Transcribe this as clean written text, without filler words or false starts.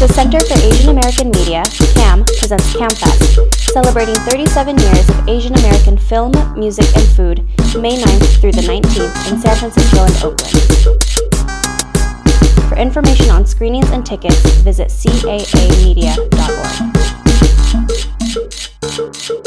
The Center for Asian American Media, CAAM, presents CAAMFest, celebrating 37 years of Asian American film, music, and food, May 9th through the 19th in San Francisco and Oakland. For information on screenings and tickets, visit CAAmedia.org.